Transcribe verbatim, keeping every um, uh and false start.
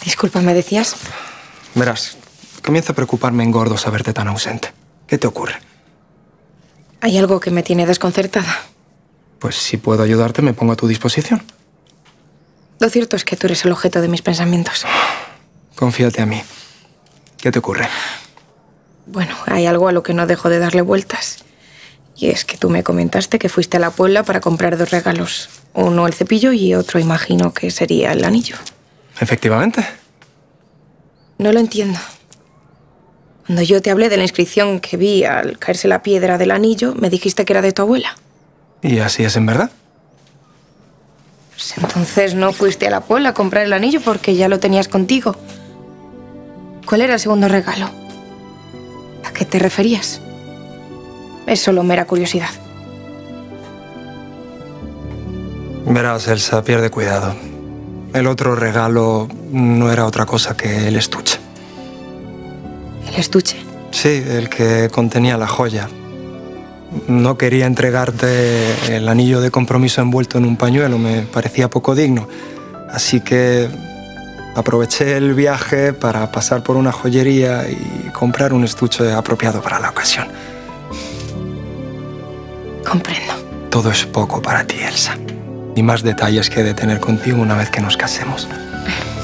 Disculpa, ¿me decías? Verás, comienza a preocuparme en gordo saberte tan ausente. ¿Qué te ocurre? Hay algo que me tiene desconcertada. Pues si puedo ayudarte, me pongo a tu disposición. Lo cierto es que tú eres el objeto de mis pensamientos. Confíate a mí. ¿Qué te ocurre? Bueno, hay algo a lo que no dejo de darle vueltas. Y es que tú me comentaste que fuiste a la Puebla para comprar dos regalos. Uno el cepillo y otro imagino que sería el anillo. Efectivamente. No lo entiendo. Cuando yo te hablé de la inscripción que vi al caerse la piedra del anillo, me dijiste que era de tu abuela. ¿Y así es en verdad? Pues entonces no fuiste a la Puebla a comprar el anillo porque ya lo tenías contigo. ¿Cuál era el segundo regalo? ¿A qué te referías? Es solo mera curiosidad. Verás, Elsa, pierde cuidado. El otro regalo no era otra cosa que el estuche. ¿El estuche? Sí, el que contenía la joya. No quería entregarte el anillo de compromiso envuelto en un pañuelo, me parecía poco digno. Así que aproveché el viaje para pasar por una joyería y comprar un estuche apropiado para la ocasión. Comprendo. Todo es poco para ti, Elsa. Y más detalles que he de tener contigo una vez que nos casemos.